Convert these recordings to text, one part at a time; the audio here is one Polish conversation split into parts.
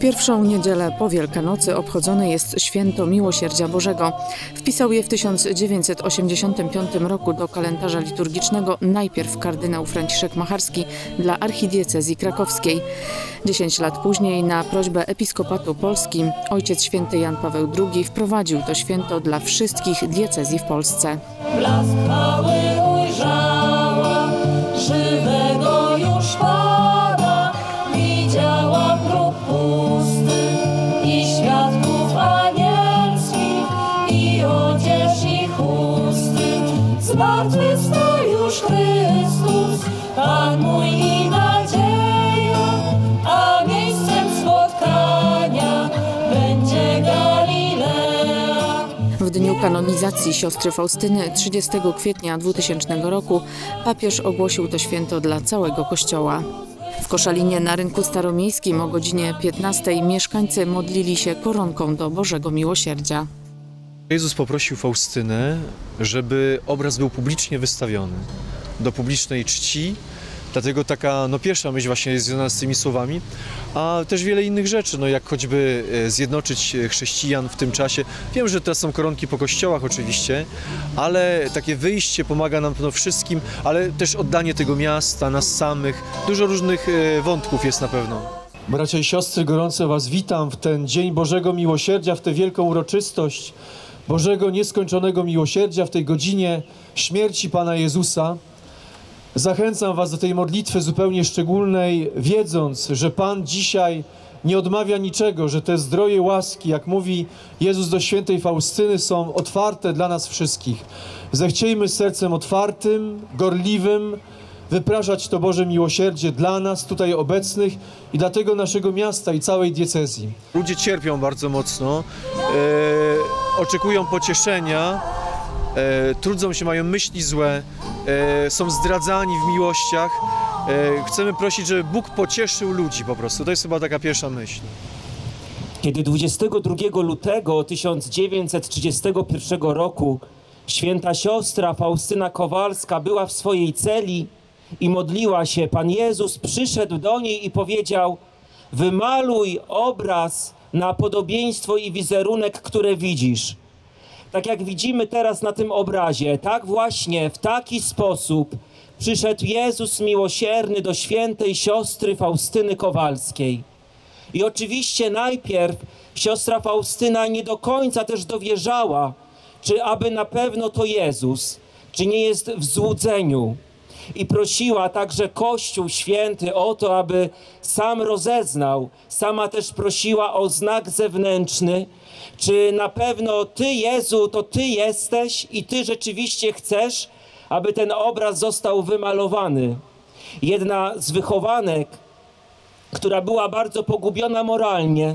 pierwszą niedzielę po Wielkanocy obchodzone jest Święto Miłosierdzia Bożego. Wpisał je w 1985 roku do kalendarza liturgicznego najpierw kardynał Franciszek Macharski dla archidiecezji krakowskiej. 10 lat później na prośbę Episkopatu Polski Ojciec Święty Jan Paweł II wprowadził to święto dla wszystkich diecezji w Polsce. Blask chwały ujrzała, żywego już Pana, widziała grób pusty i świadków anielskich, i odzież ich chusty. Zmartwychwstał już Chrystus, Pan mój i nadzieja, a miejscem spotkania będzie Galilea. W dniu kanonizacji siostry Faustyny 30 kwietnia 2000 roku papież ogłosił to święto dla całego Kościoła. W Koszalinie na rynku staromiejskim o godzinie 15 mieszkańcy modlili się koronką do Bożego Miłosierdzia. Jezus poprosił Faustynę, żeby obraz był publicznie wystawiony do publicznej czci. Dlatego taka pierwsza myśl właśnie jest związana z tymi słowami, a też wiele innych rzeczy, jak choćby zjednoczyć chrześcijan w tym czasie. Wiem, że to są koronki po kościołach oczywiście, ale takie wyjście pomaga nam wszystkim, ale też oddanie tego miasta, nas samych. Dużo różnych wątków jest na pewno. Bracia i siostry, gorąco Was witam w ten Dzień Bożego Miłosierdzia, w tę wielką uroczystość Bożego Nieskończonego Miłosierdzia, w tej godzinie śmierci Pana Jezusa. Zachęcam Was do tej modlitwy zupełnie szczególnej, wiedząc, że Pan dzisiaj nie odmawia niczego, że te zdroje łaski, jak mówi Jezus do świętej Faustyny, są otwarte dla nas wszystkich. Zechciejmy sercem otwartym, gorliwym wypraszać to Boże miłosierdzie dla nas tutaj obecnych i dla tego naszego miasta i całej diecezji. Ludzie cierpią bardzo mocno, oczekują pocieszenia, trudzą się, mają myśli złe, są zdradzani w miłościach. Chcemy prosić, żeby Bóg pocieszył ludzi po prostu. To jest chyba taka pierwsza myśl. Kiedy 22 lutego 1931 roku święta siostra Faustyna Kowalska była w swojej celi i modliła się, Pan Jezus przyszedł do niej i powiedział: wymaluj obraz na podobieństwo i wizerunek, które widzisz. Tak jak widzimy teraz na tym obrazie, tak właśnie w taki sposób przyszedł Jezus miłosierny do świętej siostry Faustyny Kowalskiej. I oczywiście najpierw siostra Faustyna nie do końca też dowierzała, czy aby na pewno to Jezus, czy nie jest w złudzeniu. I prosiła także Kościół Święty o to, aby sam rozeznał. Sama też prosiła o znak zewnętrzny, czy na pewno Ty, Jezu, to Ty jesteś i Ty rzeczywiście chcesz, aby ten obraz został wymalowany. Jedna z wychowanek, która była bardzo pogubiona moralnie,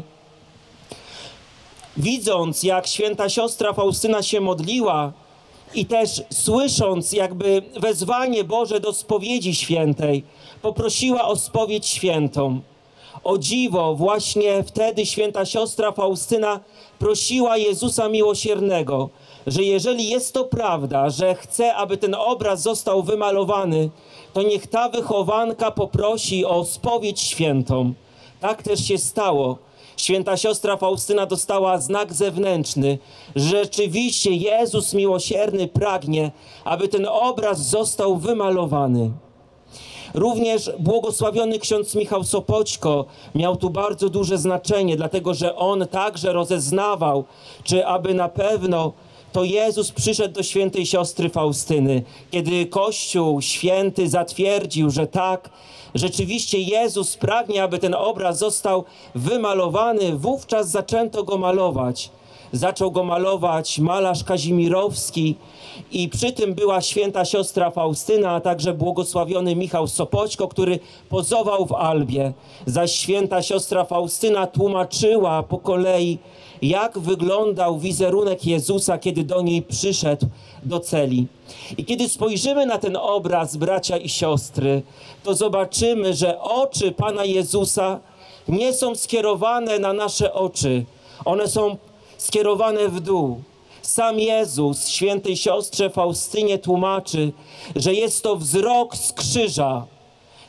widząc, jak święta siostra Faustyna się modliła i też słysząc jakby wezwanie Boże do spowiedzi świętej, poprosiła o spowiedź świętą. O dziwo, właśnie wtedy święta siostra Faustyna prosiła Jezusa Miłosiernego, że jeżeli jest to prawda, że chce, aby ten obraz został wymalowany, to niech ta wychowanka poprosi o spowiedź świętą. Tak też się stało. Święta siostra Faustyna dostała znak zewnętrzny. Rzeczywiście Jezus Miłosierny pragnie, aby ten obraz został wymalowany. Również błogosławiony ksiądz Michał Sopoćko miał tu bardzo duże znaczenie, dlatego że on także rozeznawał, czy aby na pewno to Jezus przyszedł do świętej siostry Faustyny. Kiedy Kościół Święty zatwierdził, że tak, rzeczywiście Jezus pragnie, aby ten obraz został wymalowany, wówczas zaczęto go malować. Zaczął go malować malarz Kazimirowski i przy tym była święta siostra Faustyna, a także błogosławiony Michał Sopoćko, który pozował w albie. Zaś święta siostra Faustyna tłumaczyła po kolei, jak wyglądał wizerunek Jezusa, kiedy do niej przyszedł do celi. I kiedy spojrzymy na ten obraz, bracia i siostry, to zobaczymy, że oczy Pana Jezusa nie są skierowane na nasze oczy. One są skierowane w dół. Sam Jezus świętej siostrze Faustynie tłumaczy, że jest to wzrok z krzyża.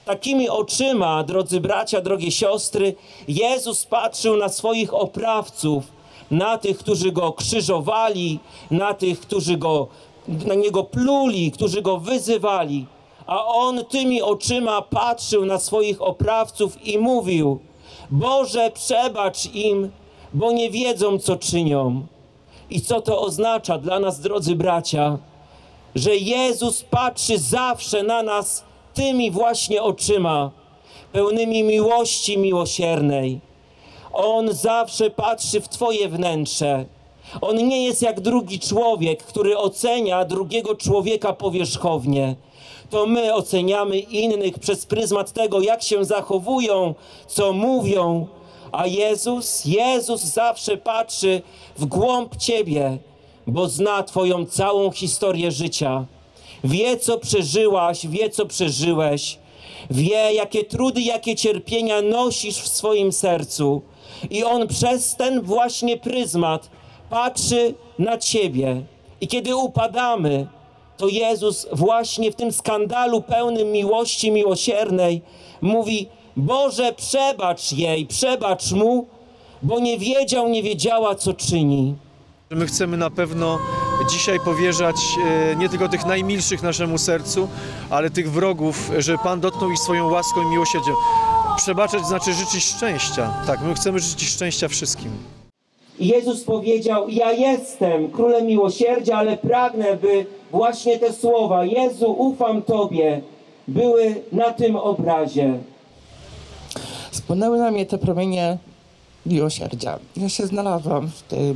Takimi oczyma, drodzy bracia, drogie siostry, Jezus patrzył na swoich oprawców, na tych, którzy Go krzyżowali, na tych, którzy na Niego pluli, którzy Go wyzywali. A On tymi oczyma patrzył na swoich oprawców i mówił: Boże, przebacz im, bo nie wiedzą, co czynią. I co to oznacza dla nas, drodzy bracia? Że Jezus patrzy zawsze na nas tymi właśnie oczyma, pełnymi miłości miłosiernej. On zawsze patrzy w Twoje wnętrze. On nie jest jak drugi człowiek, który ocenia drugiego człowieka powierzchownie. To my oceniamy innych przez pryzmat tego, jak się zachowują, co mówią, a Jezus zawsze patrzy w głąb Ciebie, bo zna Twoją całą historię życia. Wie, co przeżyłaś, wie, co przeżyłeś. Wie, jakie trudy, jakie cierpienia nosisz w swoim sercu. I On przez ten właśnie pryzmat patrzy na Ciebie. I kiedy upadamy, to Jezus właśnie w tym skandalu pełnym miłości miłosiernej mówi: Boże, przebacz jej, przebacz mu, bo nie wiedział, nie wiedziała, co czyni. My chcemy na pewno dzisiaj powierzać nie tylko tych najmilszych naszemu sercu, ale tych wrogów, że Pan dotknął ich swoją łaską i miłosierdziem. Przebaczać znaczy życzyć szczęścia. Tak, my chcemy życzyć szczęścia wszystkim. I Jezus powiedział: ja jestem królem miłosierdzia, ale pragnę, by właśnie te słowa: Jezu, ufam Tobie, były na tym obrazie. Spłynęły na mnie te promienie miłosierdzia. Ja się znalazłam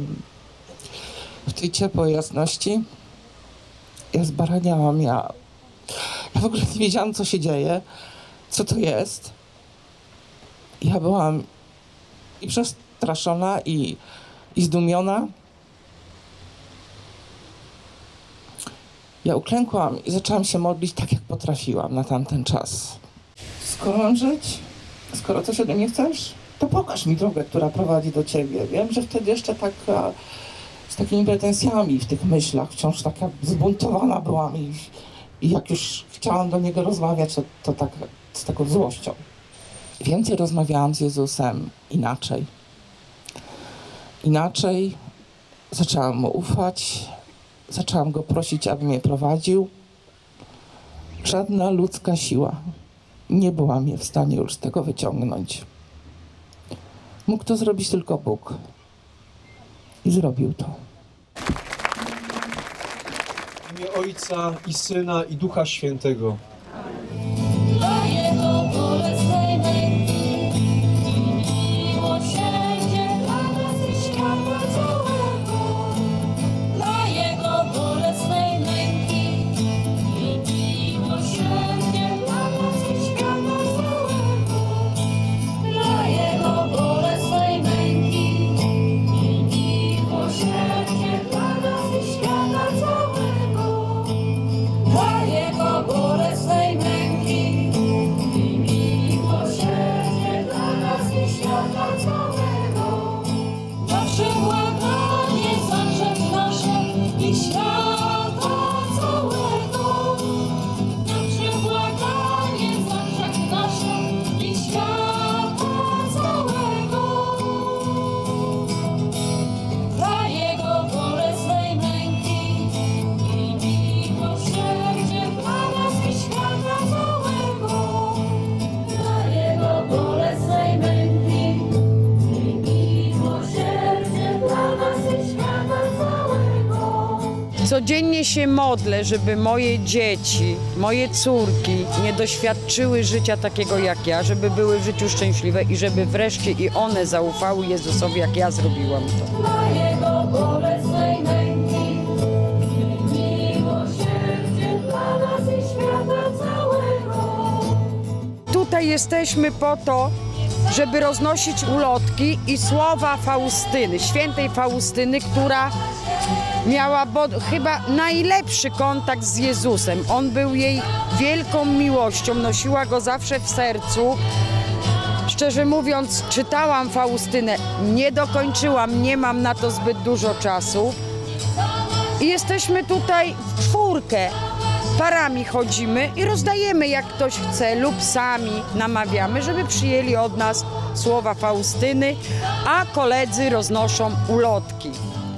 w tej ciepłej jasności. Ja zbaraniałam, ja w ogóle nie wiedziałam, co się dzieje, co to jest. Ja byłam i przestraszona, i zdumiona. Ja uklękłam i zaczęłam się modlić tak, jak potrafiłam na tamten czas. Skoro mam żyć, skoro coś ode mnie chcesz, to pokaż mi drogę, która prowadzi do Ciebie. Wiem, że wtedy jeszcze tak z takimi pretensjami w tych myślach, wciąż taka zbuntowana byłam i jak już chciałam do Niego rozmawiać, to tak z taką złością. Więcej rozmawiałam z Jezusem inaczej. Inaczej zaczęłam Mu ufać, zaczęłam Go prosić, aby mnie prowadził. Żadna ludzka siła nie była mnie w stanie już z tego wyciągnąć. Mógł to zrobić tylko Bóg. I zrobił to. W imię Ojca i Syna i Ducha Świętego. Dla Jego bolesnej męki, miłosierdzie dla nas i świata całego. Dla Jego bolesnej męki, miłosierdzie dla nas i świata całego. Dla Jego bolesnej męki, miłosierdzie dla nas i świata całego. Dla Jego bolesnej męki, miłosierdzie dla nas i świata całego. Na przebłaganie za grzech nasze i świata całego. Na przebłaganie za grzech nasze i świata całego. Dla Jego bolesnej męki i miłosierdzie dla nas i świata całego. Dla Jego bolesnej męki i miłosierdzie dla nas i świata całego. Codziennie się modlę, żeby moje dzieci, moje córki nie doświadczyły życia takiego jak ja, żeby były w życiu szczęśliwe i żeby wreszcie i one zaufały Jezusowi, jak ja zrobiłam to. Dla Jego bolesnej męki i miłosierdzie dla nas i świata całego. Tutaj jesteśmy po to, żeby roznosić ulotki i słowa Faustyny, świętej Faustyny, która miała chyba najlepszy kontakt z Jezusem. On był jej wielką miłością, nosiła go zawsze w sercu. Szczerze mówiąc, czytałam Faustynę, nie dokończyłam, nie mam na to zbyt dużo czasu. I jesteśmy tutaj w czwórkę. parami chodzimy i rozdajemy, jak ktoś chce, lub sami namawiamy, żeby przyjęli od nas słowa Faustyny, a koledzy roznoszą ulotki.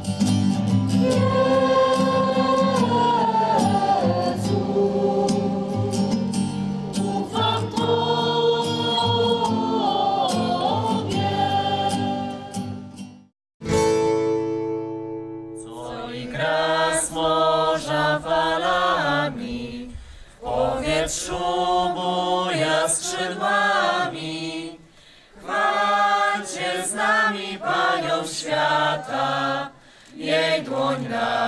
Buja skrzydłami, chwalcie z nami Panią świata, jej dłoń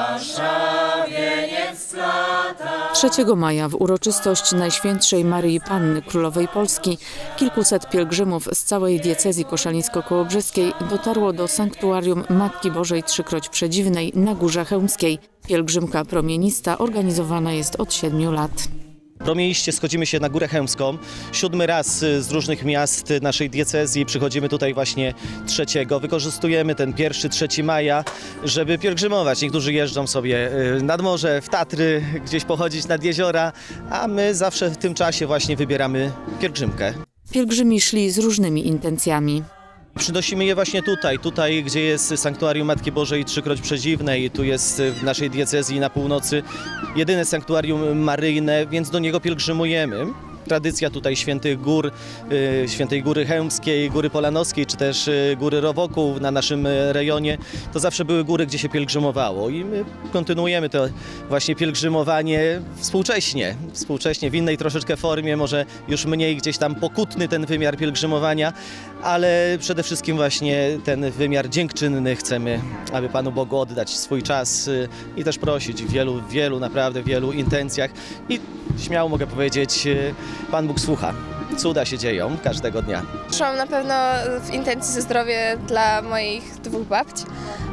nasza wieniec splata. 3 maja w uroczystość Najświętszej Maryi Panny Królowej Polski kilkuset pielgrzymów z całej diecezji koszalińsko-kołobrzeskiej dotarło do sanktuarium Matki Bożej Trzykroć Przedziwnej na Górze Chełmskiej. Pielgrzymka promienista organizowana jest od 7 lat. Promieniście schodzimy się na Górę Chełmską. 7 raz z różnych miast naszej diecezji przychodzimy tutaj właśnie 3. Wykorzystujemy ten 1-3 maja, żeby pielgrzymować. Niektórzy jeżdżą sobie nad morze, w Tatry, gdzieś pochodzić nad jeziora, a my zawsze w tym czasie właśnie wybieramy pielgrzymkę. Pielgrzymi szli z różnymi intencjami. Przynosimy je właśnie tutaj, gdzie jest sanktuarium Matki Bożej Trzykroć Przedziwnej. Tu jest w naszej diecezji na północy jedyne sanktuarium maryjne, więc do niego pielgrzymujemy. Tradycja tutaj Świętych Gór, Świętej Góry Chełmskiej, Góry Polanowskiej, czy też Góry Rowoków na naszym rejonie, to zawsze były góry, gdzie się pielgrzymowało i my kontynuujemy to właśnie pielgrzymowanie współcześnie, w innej troszeczkę formie, może już mniej gdzieś tam pokutny ten wymiar pielgrzymowania, ale przede wszystkim właśnie ten wymiar dziękczynny chcemy, aby Panu Bogu oddać swój czas i też prosić w wielu, naprawdę wielu intencjach i śmiało mogę powiedzieć, Pan Bóg słucha. Cuda się dzieją każdego dnia. Szłam na pewno w intencji za zdrowie dla moich 2 babć.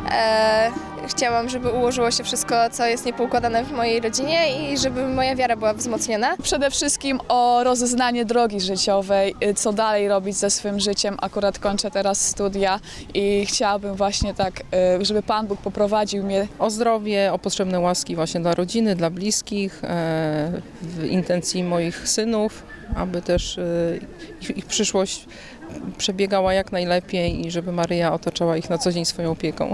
Chciałam, żeby ułożyło się wszystko, co jest niepoukładane w mojej rodzinie i żeby moja wiara była wzmocniona. Przede wszystkim o rozeznanie drogi życiowej, co dalej robić ze swym życiem. Akurat kończę teraz studia i chciałabym właśnie tak, żeby Pan Bóg poprowadził mnie. O zdrowie, o potrzebne łaski właśnie dla rodziny, dla bliskich, w intencji moich synów, aby też ich przyszłość przebiegała jak najlepiej i żeby Maryja otaczała ich na co dzień swoją opieką.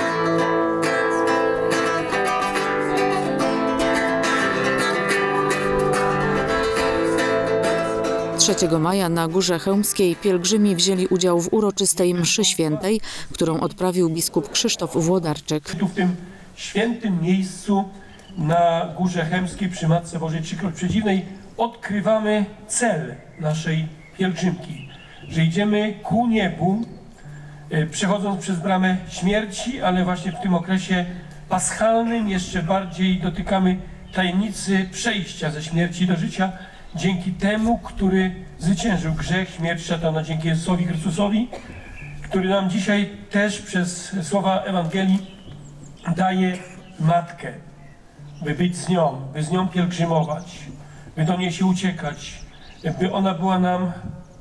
Trzeciego maja na Górze Chełmskiej pielgrzymi wzięli udział w uroczystej mszy świętej, którą odprawił biskup Krzysztof Włodarczyk. Tu w tym świętym miejscu na Górze Chełmskiej przy Matce Bożej Trzykroć Przedziwnej odkrywamy cel naszej pielgrzymki, że idziemy ku niebu, przechodząc przez bramę śmierci, ale właśnie w tym okresie paschalnym jeszcze bardziej dotykamy tajemnicy przejścia ze śmierci do życia dzięki temu, który zwyciężył grzech, śmierć, szatana, dzięki Jezusowi Chrystusowi, który nam dzisiaj też przez słowa Ewangelii daje Matkę, by być z nią, by z nią pielgrzymować, by do niej się uciekać, by ona była nam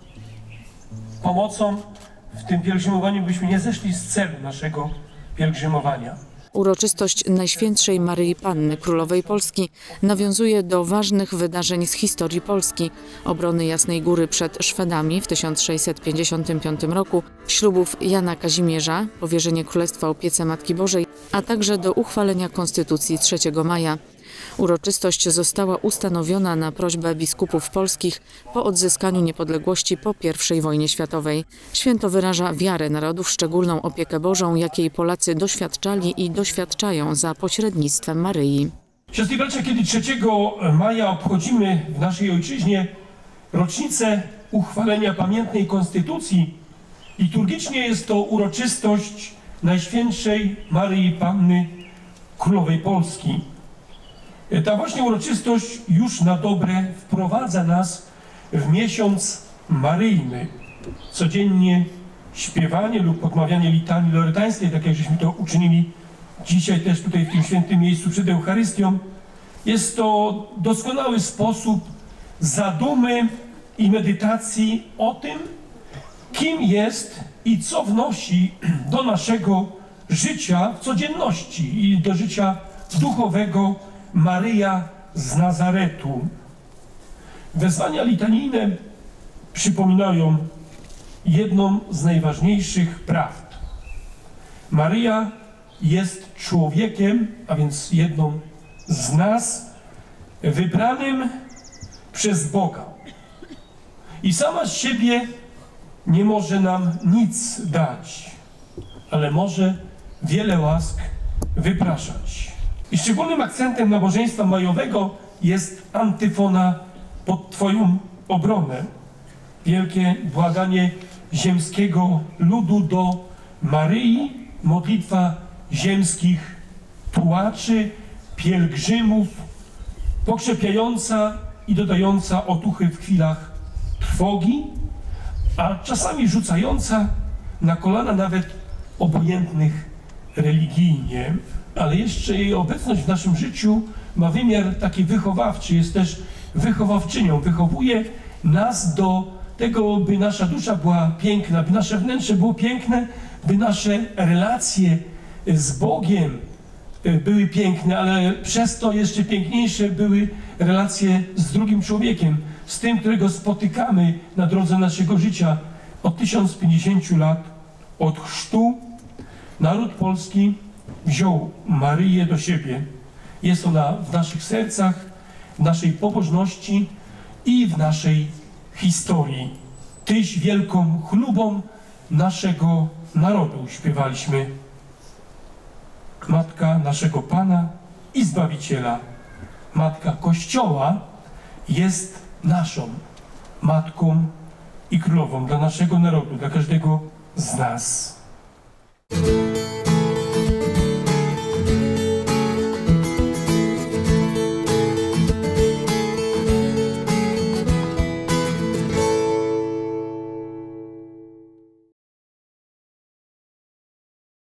pomocą w tym pielgrzymowaniu, byśmy nie zeszli z celu naszego pielgrzymowania. Uroczystość Najświętszej Maryi Panny Królowej Polski nawiązuje do ważnych wydarzeń z historii Polski, obrony Jasnej Góry przed Szwedami w 1655 roku, ślubów Jana Kazimierza, powierzenie Królestwa opiece Matki Bożej, a także do uchwalenia Konstytucji 3 maja. Uroczystość została ustanowiona na prośbę biskupów polskich po odzyskaniu niepodległości po I wojnie światowej. Święto wyraża wiarę narodu w szczególną opiekę Bożą, jakiej Polacy doświadczali i doświadczają za pośrednictwem Maryi. Siostry i bracia, kiedy 3 maja obchodzimy w naszej ojczyźnie rocznicę uchwalenia pamiętnej Konstytucji, liturgicznie jest to uroczystość Najświętszej Maryi Panny Królowej Polski. Ta właśnie uroczystość już na dobre wprowadza nas w miesiąc maryjny. Codziennie śpiewanie lub odmawianie litanii lorytańskiej, tak jak żeśmy to uczynili dzisiaj też tutaj w tym świętym miejscu przed Eucharystią, jest to doskonały sposób zadumy i medytacji o tym, kim jest i co wnosi do naszego życia w codzienności i do życia duchowego Maryja z Nazaretu. Wezwania litanijne przypominają jedną z najważniejszych prawd. Maryja jest człowiekiem, a więc jedną z nas, wybranym przez Boga. I sama z siebie nie może nam nic dać, ale może wiele łask wypraszać. I szczególnym akcentem nabożeństwa majowego jest antyfona pod Twoją obronę. Wielkie błaganie ziemskiego ludu do Maryi, modlitwa ziemskich tułaczy, pielgrzymów, pokrzepiająca i dodająca otuchy w chwilach trwogi, a czasami rzucająca na kolana nawet obojętnych religijnie. Ale jeszcze jej obecność w naszym życiu ma wymiar taki wychowawczy, jest też wychowawczynią. Wychowuje nas do tego, by nasza dusza była piękna, by nasze wnętrze było piękne, by nasze relacje z Bogiem były piękne, ale przez to jeszcze piękniejsze były relacje z drugim człowiekiem, z tym, którego spotykamy na drodze naszego życia. Od 1050 lat od chrztu naród polski wziął Maryję do siebie. Jest ona w naszych sercach, w naszej pobożności i w naszej historii. Tyś wielką chlubą naszego narodu, śpiewaliśmy. Matka naszego Pana i Zbawiciela, Matka Kościoła, jest naszą Matką i Królową dla naszego narodu, dla każdego z nas.